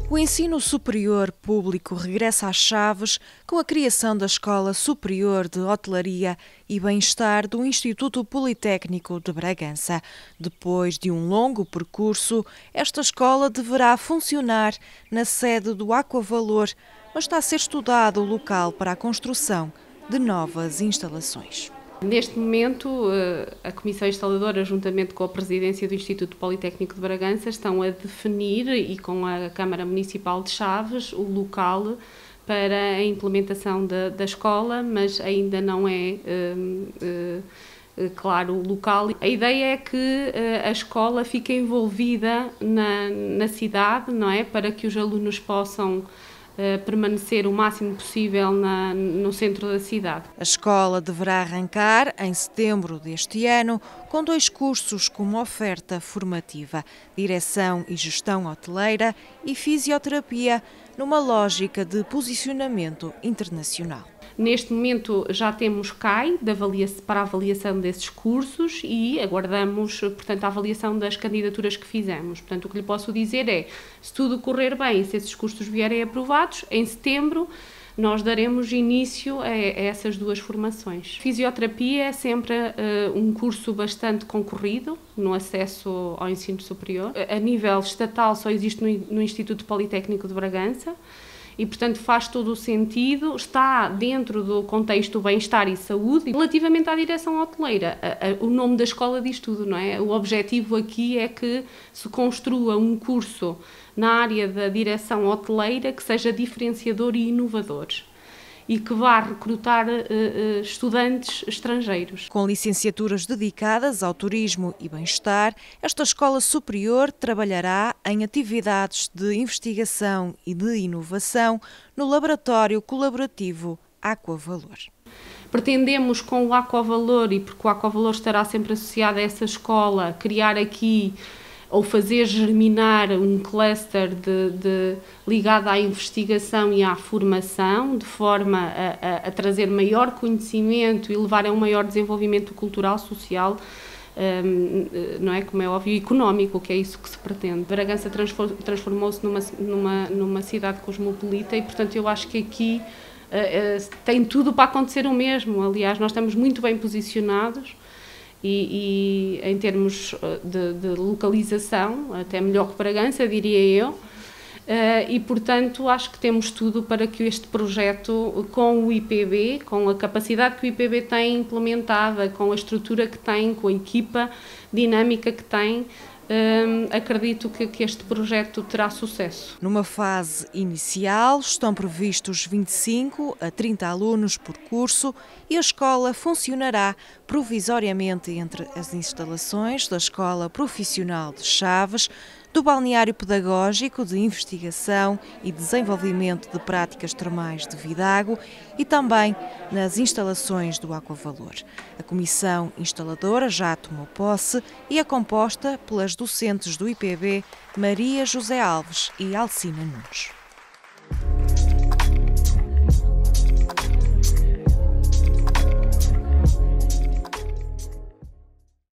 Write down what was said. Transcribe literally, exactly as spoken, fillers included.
O ensino superior público regressa às Chaves com a criação da Escola Superior de Hotelaria e Bem-Estar do Instituto Politécnico de Bragança. Depois de um longo percurso, esta escola deverá funcionar na sede do Aquavalor, mas está a ser estudado o local para a construção de novas instalações. Neste momento, a Comissão Instaladora, juntamente com a Presidência do Instituto Politécnico de Bragança, estão a definir, e com a Câmara Municipal de Chaves, o local para a implementação da, da escola, mas ainda não é uh, uh, claro o local. A ideia é que uh, a escola fique envolvida na, na cidade, não é? Para que os alunos possam permanecer o máximo possível na, no centro da cidade. A escola deverá arrancar em setembro deste ano com dois cursos como oferta formativa: Direção e Gestão Hoteleira e Fisioterapia, numa lógica de posicionamento internacional. Neste momento já temos C A I de avaliação, para a avaliação desses cursos e aguardamos, portanto, a avaliação das candidaturas que fizemos. Portanto, o que lhe posso dizer é, se tudo correr bem, se esses cursos vierem aprovados, em setembro nós daremos início a, a essas duas formações. Fisioterapia é sempre uh, um curso bastante concorrido no acesso ao ensino superior. A nível estatal só existe no, no Instituto Politécnico de Bragança. E, portanto, faz todo o sentido, está dentro do contexto do bem-estar e saúde. Relativamente à direção hoteleira, a, a, o nome da escola diz tudo, não é? O objetivo aqui é que se construa um curso na área da direção hoteleira que seja diferenciador e inovador e que vá recrutar uh, uh, estudantes estrangeiros. Com licenciaturas dedicadas ao turismo e bem-estar, esta escola superior trabalhará em atividades de investigação e de inovação no laboratório colaborativo Aquavalor. Pretendemos, com o Aquavalor, e porque o Aquavalor estará sempre associado a essa escola, criar aqui ou fazer germinar um cluster de, de, ligado à investigação e à formação, de forma a, a, a trazer maior conhecimento e levar a um maior desenvolvimento cultural, social, um, não é, como é óbvio, económico, que é isso que se pretende. Bragança transformou-se numa, numa, numa cidade cosmopolita e, portanto, eu acho que aqui uh, uh, tem tudo para acontecer o mesmo. Aliás, nós estamos muito bem posicionados. E, e em termos de, de localização, até melhor que Bragança, diria eu, uh, e portanto acho que temos tudo para que este projeto, com o I P B, com a capacidade que o I P B tem implementada, com a estrutura que tem, com a equipa dinâmica que tem, Um, acredito que, que este projeto terá sucesso. Numa fase inicial estão previstos vinte e cinco a trinta alunos por curso e a escola funcionará provisoriamente entre as instalações da Escola Profissional de Chaves, do Balneário Pedagógico de Investigação e Desenvolvimento de Práticas Termais de Vidago e também nas instalações do Aquavalor. A comissão instaladora já tomou posse e é composta pelas docentes do I P B Maria José Alves e Alcina Nunes.